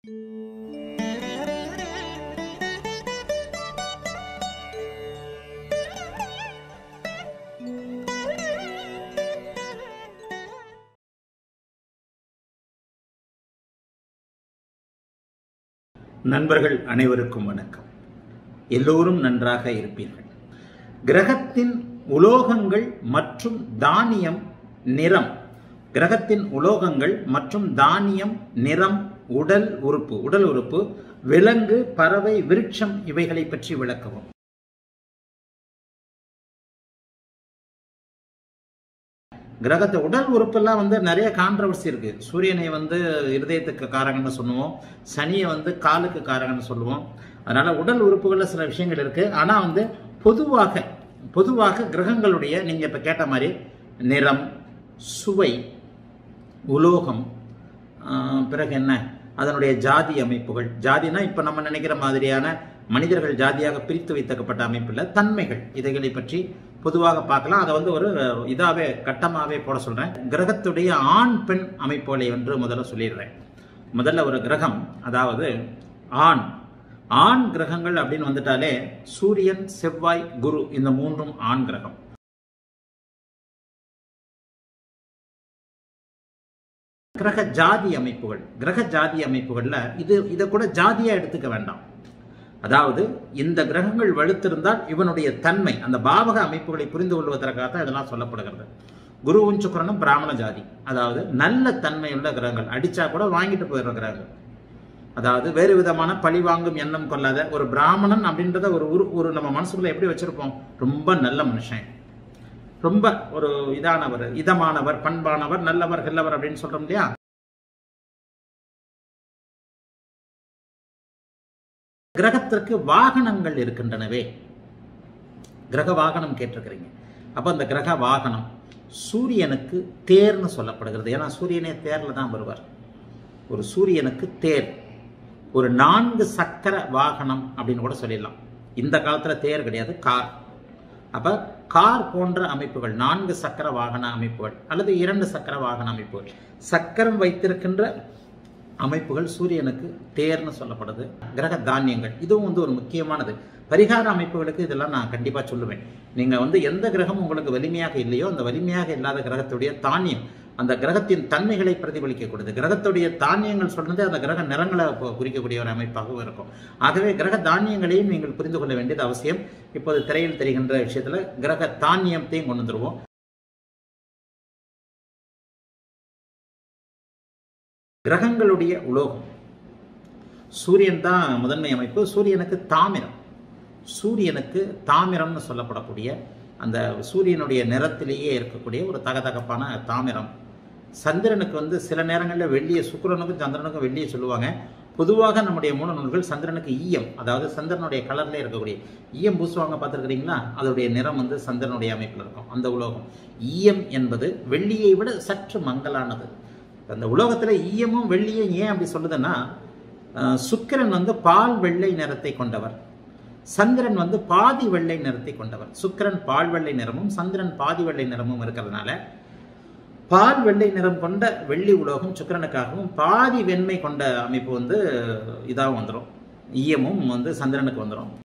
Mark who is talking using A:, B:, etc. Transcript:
A: நண்பர்கள் அனைவருக்கும் வணக்கம். எல்லோரும் நன்றாக இருப்பீர்கள். கிரகத்தின் உலோகங்கள் மற்றும் தானியம் நிறம், கிரகத்தின் உலோகங்கள் மற்றும் தானியம் நிறம், உடல் உறுப்பு, விலங்கு, பறவை, விருட்சம் இவைகளை பற்றி விளக்கவும். கிரகத்தை உடல் உறுப்பெல்லாம் நிறைய கான்ட்ரவர்சி இருக்கு. சூரியனை இருதயத்துக்கு காரகன்னு சொல்லுவோம், சனியை காலுக்கு காரகன்னு சொல்லுவோம். அதனால உடல் உறுப்புகள்ல சில விஷயங்கள் இருக்கு. ஆனா பொதுவாக கிரகங்களுடைய நீங்க இப்ப கேட்ட மாதிரி நிறம், சுவை, உலோகம், பிறகு என்ன அதனுடைய ஜாதி அமைப்புகள், ஜாதினா இப்ப நம்ம நினைக்கிற மாதிரியான மனிதர்கள் ஜாதியாக பிரித்து வைத்தக்கப்பட்ட அமைப்புல தன்மைகள், இதைகளை பற்றி பொதுவாக பார்க்கலாம். அதை ஒரு இதாவே கட்டமாவே போட சொல்றேன். கிரகத்துடைய ஆண் பெண் அமைப்புகளை முதல்ல சொல்லிடுறேன். முதல்ல ஒரு கிரகம், அதாவது ஆண் கிரகங்கள் அப்படின்னு வந்துட்டாலே சூரியன், செவ்வாய், குரு, இந்த மூன்றும் ஆண் கிரகம். கிரக ஜாதி அமைப்புகள்ல இதை கூட ஜாதியா எடுத்துக்க வேண்டாம். அதாவது இந்த கிரகங்கள் வலுத்திருந்தால் இவனுடைய தன்மை, அந்த பாவக அமைப்புகளை புரிந்து கொள்வதற்காக தான் இதெல்லாம் சொல்லப்படுகிறது. குருவும் சுக்கிரனும் பிராமண ஜாதி, அதாவது நல்ல தன்மையுள்ள கிரகங்கள், அடிச்சா கூட வாங்கிட்டு போயிடுற கிரகங்கள். அதாவது வேறு விதமான பழி வாங்கும் எண்ணம் கொள்ளாத ஒரு பிராமணன் அப்படின்றத ஒரு நம்ம மனசுக்குள்ள எப்படி வச்சிருப்போம்? ரொம்ப நல்ல மனுஷன், ரொம்ப ஒரு இதமானவர், பண்பானவர், நல்லவர், ஹெல்லவர் அப்படின்னு சொல்றோம் இல்லையா? கிரகத்திற்கு வாகனங்கள் இருக்கின்றனவே. கிரக வாகனம் கேட்டிருக்கிறீங்க. அப்ப அந்த கிரக வாகனம் சூரியனுக்கு தேர்னு சொல்லப்படுகிறது. ஏன்னா சூரியனே தேர்ல தான் வருவார். ஒரு சூரியனுக்கு தேர், ஒரு 4 சக்கர வாகனம் அப்படின்னு கூட சொல்லிடலாம். இந்த காலத்துல தேர் கிடையாது, கார். அப்ப கார் போன்ற அமைப்புகள், 4 சக்கர வாகன அமைப்புகள் அல்லது 2 சக்கர வாகன அமைப்புகள், சக்கரம் வைத்திருக்கின்ற அமைப்புகள் சூரியனுக்கு தேர்னு சொல்லப்படுது. கிரக தானியங்கள் இதுவும் ஒரு முக்கியமானது. பரிகார அமைப்புகளுக்கு இதெல்லாம் நான் கண்டிப்பா சொல்லுவேன். நீங்க எந்த கிரகம் உங்களுக்கு வலிமையாக இல்லையோ அந்த வலிமையாக இல்லாத கிரகத்துடைய தானியம் அந்த கிரகத்தின் தன்மைகளை பிரதிபலிக்கக்கூடியது. கிரகத்துடைய தானியங்கள் சொன்னது அந்த கிரக நிறங்களை குறிக்கக்கூடிய ஒரு அமைப்பாகவும் இருக்கும். ஆகவே கிரக தானியங்களையும் நீங்கள் புரிந்து கொள்ள வேண்டியது அவசியம். இப்போது திரையில் தெரிகின்ற விஷயத்துல கிரக தானியத்தையும் கொண்டு வந்துருவோம். கிரகங்களுடைய உலோகம் சூரியன் தான் முதன்மை அமைப்பு. சூரியனுக்கு தாமிரம்னு சொல்லப்படக்கூடிய அந்த சூரியனுடைய நிறத்திலேயே இருக்கக்கூடிய ஒரு தகதகப்பான தாமிரம். சந்திரனுக்கு சில நேரங்களில் வெள்ளியை, சுக்கிரனுக்கும் சந்திரனுக்கும் வெள்ளியை சொல்லுவாங்க. பொதுவாக நம்முடைய மூல நூல்கள் சந்திரனுக்கு ஈயம், அதாவது சந்திரனுடைய கலர்ல இருக்கக்கூடிய ஈயம் பூசுவாங்க, பார்த்துருக்கிறீங்களா? அதோடைய நிறம் சந்திரனுடைய அமைப்பில் இருக்கும். அந்த உலோகம் ஈயம் என்பது வெள்ளியை விட சற்று மங்கலானது. அந்த உலோகத்துல ஈயமும் வெள்ளியும் ஏன் அப்படி சொல்லுதுன்னா, சுக்கிரன் பால் வெள்ளை நிறத்தை கொண்டவர், சந்திரன் பாதி வெள்ளை நிறத்தை கொண்டவர். சுக்கிரன் பால் வெள்ளை நிறமும் சந்திரன் பாதி வெள்ளை நிறமும் இருக்கிறதுனால பால் வெள்ளை நிறம் கொண்ட வெள்ளி உலோகம் சுக்கிரனுக்காகவும், பாதி வெண்மை கொண்ட அமைப்பு இதாகவும் வந்துடும், ஈயமும் சந்திரனுக்கு வந்துடும்.